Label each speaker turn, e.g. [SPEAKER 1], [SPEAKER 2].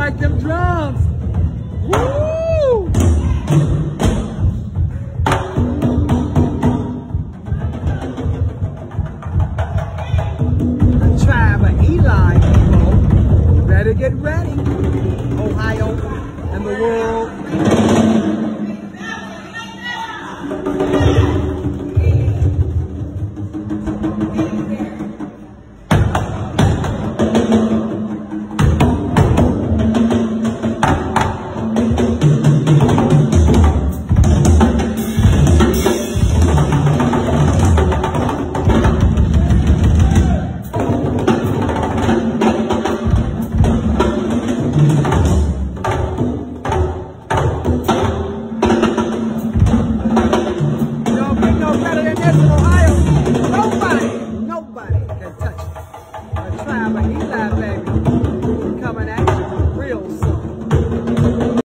[SPEAKER 1] like them drums. Woo! The tribe of Eli, people, you better get ready. Ohio and the world.